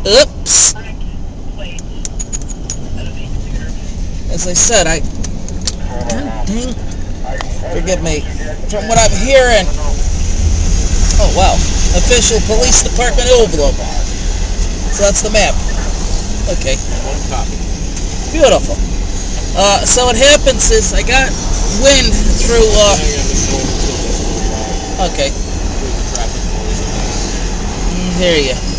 Oops. As I said, God dang, forgive me. From what I'm hearing, oh wow, official police department envelope. So that's the map. Okay. One copy. Beautiful. So what happens is I got wind through, okay. Through the traffic noise. Hear you.